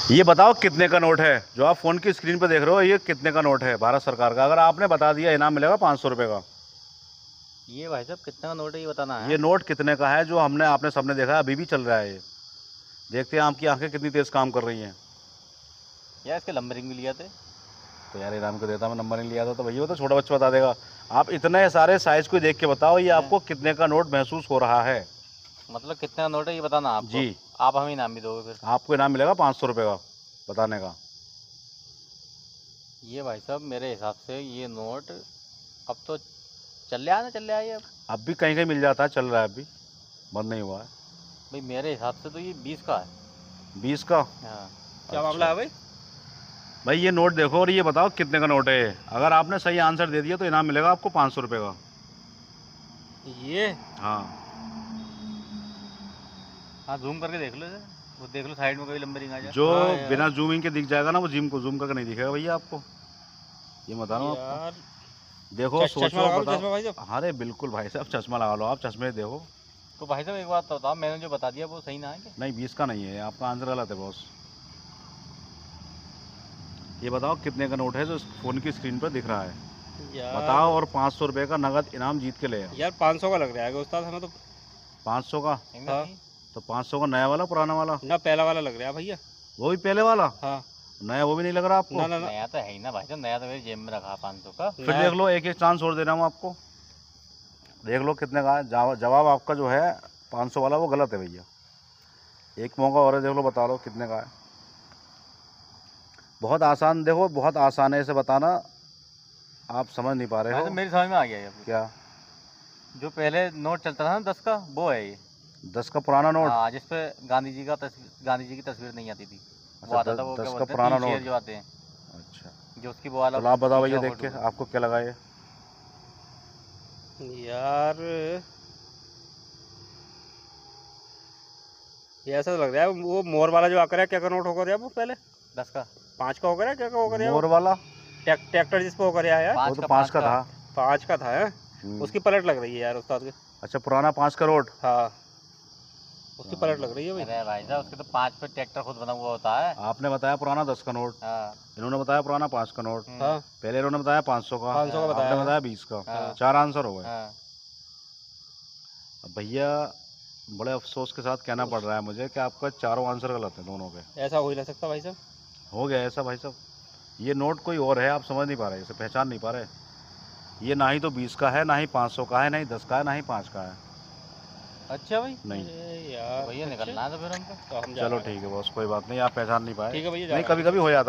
ये बताओ कितने का नोट है जो आप फ़ोन की स्क्रीन पे देख रहे हो, ये कितने का नोट है भारत सरकार का? अगर आपने बता दिया इनाम मिलेगा 500 रुपये का। ये भाई साहब कितना का नोट है ये बताना है। ये नोट कितने का है जो हमने आपने सबने देखा है, अभी भी चल रहा है ये। देखते हैं आपकी आंखें कितनी तेज़ काम कर रही हैं। यार इसके नंबरिंग भी लिया थे। तो यार इनाम को देता मैं, नंबर नहीं लिया था तो भैया वो तो छोटा बच्चा बता देगा। आप इतने सारे साइज़ को देख के बताओ ये आपको कितने का नोट महसूस हो रहा है। मतलब कितने का नोट है ये बताना आपको। जी, आप हमें इनाम भी दोगे फिर। आपको इनाम मिलेगा 500 रुपये का बताने का। ये भाई साहब मेरे हिसाब से ये नोट अब तो चल रहा है ना, चल रहा है ये अब भी कहीं कहीं मिल जाता है, चल रहा है, अभी बंद नहीं हुआ है। भाई मेरे हिसाब से तो ये 20 का है। 20 का? हाँ। क्या मामला है भाई? भाई ये नोट देखो और ये बताओ कितने का नोट है ये। अगर आपने सही आंसर दे दिया तो इनाम मिलेगा आपको 500 रुपये का। ये हाँ, हाँ जूम करके देख लो इसे। वो देख लो साइड में कोई नंबरिंग आ जाए। जो हाँ यार। बिना जूमिंग के दिख जाएगा ना, वो जूम करके नहीं दिखेगा भैया आपको। ये बता रहा हूँ आपको। यार देखो चश्मा सोचो लगा लो, बताओ। चश्मा भाई साहब। अरे बिल्कुल भाई साहब, चश्मा लगा लो आप, चश्मे देखो। तो भाई साहब एक बात तो बताओ, मैंने जो बता दिया वो सही ना है क्या? नहीं 20 का नहीं है, आपका आंसर गलत है बॉस। ये बताओ कितने का नोट है जो फ़ोन की स्क्रीन पर दिख रहा है, यार बताओ। और 500 रुपये का नगद इनाम जीत के ले आओ। यार 500 का लग रहा है उस्ताद हमें तो। 500 का? इनका हाँ। नहीं? तो 500 का नया वाला पुराना वाला? ना पहला वाला लग रहा है भैया। वो भी पहले वाला? हाँ। नया वो भी नहीं लग रहा आपको? ना ना ना नया तो है ही ना भाई साहब, नया तो मेरी जेब में रखा है 500 का। फिर नया- देख लो, एक एक चांस और दे रहा हूँ आपको। देख लो कितने का है। जवाब आपका जो है 500 वाला वो गलत है भैया। एक मौका और है, देख लो, बता लो कितने का है। बहुत आसान, देखो बहुत आसान है इसे बताना, आप समझ नहीं पा रहे भाई हो। साहब मेरी समझ में आ गया ये। क्या? जो पहले नोट चलता था ना 10 का, वो है ये। 10 का पुराना नोट? हाँ, जिस पे गांधी जी की तस्वीर नहीं आती थी। वो अच्छा, आता था, वो 10 क्या का बोलते हैं, पुराना 3 शेर नोट। जो आते हैं, अच्छा, जो उसकी वो वाला चलो आप बताओ भैया, पीछे देख के फोटो। आपको क्या लगा ये। यार ये ऐसा लग रहा है वो मोर वाला जो आकर है, क्या का नोट होकर यार वो पहले 10 का 5 का होकर है, क्या का होकर यार मोर वाला? ट्रैक्टर जिस पे होकर यार वो तो 5 का था। 5 का था है? हम्म। उसकी पलट लग रही है यार उस्ताद की। अच्छा, पुराना 5 का नोट। हाँ, उसकी पलट लग रही है भाई। अरे भाई साहब उसके तो 5 पे ट्रैक्टर खुद बना हुआ होता है। आपने बताया पुराना 10 का नोट, हाँ। इन्होंने बताया पुराना 5 का नोट। हाँ, पहले इन्होंने बताया 500 का, 500 का बताया। आपने बताया 20 का। हाँ। 4 आंसर हो गए। हाँ। अब भैया बड़े अफसोस के साथ कहना पड़ रहा है मुझे कि आपका चारों आंसर गलत है, दोनों के। ऐसा हो ही नहीं सकता भाई साहब। हो गया ऐसा भाई साहब। ये नोट कोई और है, आप समझ नहीं पा रहे, इसे पहचान नहीं पा रहे। ये ना ही तो 20 का है, ना ही 500 का है, ना ही 10 का है, ना ही 5 का है। अच्छा भाई, नहीं। अरे यार भैया निकलना है तो फिर हमको। तो हम जा चलो रहे हैं। ठीक है बॉस, कोई बात नहीं, आप पहचान नहीं पाए। ठीक है भैया, जा नहीं, रहे हैं। कभी कभी हो जाता है।